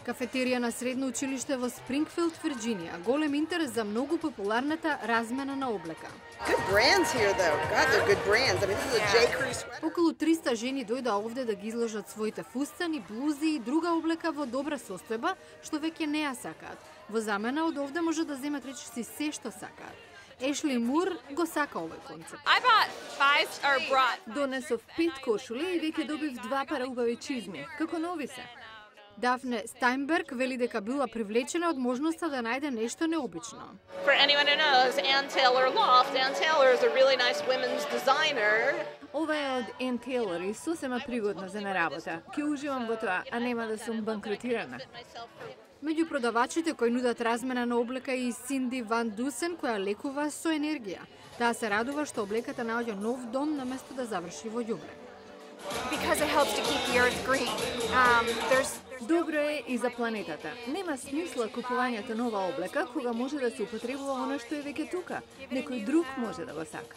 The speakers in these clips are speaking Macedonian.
Кафетерија на средно училиште во Спрингфилд, Вирџинија. Голем интерес за многу популарната размена на облека. Good brands here though. God, they're good brands. I mean, this is a J. Crew sweater. Околу 300 жени дојда овде да ги изложат своите фустани, блузи и друга облека во добра состојба, што веќе не ја сакаат. Во замена од овде може да земат речиси се што сакаат. Ешли Мур го сака овој концепт. Донесов 5 кошули и веќе добив 2 пара убави чизми. Како нови се. Дафне Стајнберг вели дека била привлечена од можноста да најде нешто необично. For anyone who knows, Ann Taylor Loft, Ann Taylor is a really nice women's designer. Ова е од Ann Taylor и сосема пригодна за на работа. Ќе уживам во тоа, а нема да сум банкротирана. Меѓу продавачите кои нудат размена на облека и Синди Ван Дусен, која лекува со енергија. Таа се радува што облеката наоѓа нов дом наместо да заврши во ѓубре. Because it helps to keep the earth green. Добро е и за планетата. Нема смисла купувањето нова облека кога може да се употребува она што е веќе тука. Некој друг може да го сака.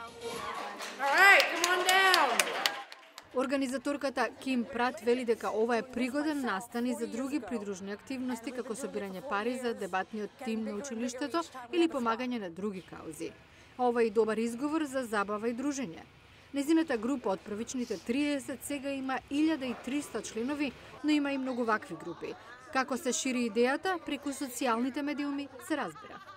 Организаторката Ким Прат вели дека ова е пригоден настан и за други придружни активности како собирање пари за дебатниот тим на училиштето или помагање на други каузи. Ова е и добар изговор за забава и дружење. Незината група од првичните 30 сега има 1300 членови, но има и многу вакви групи. Како се шири идејата, преку социјалните медиуми се разбира.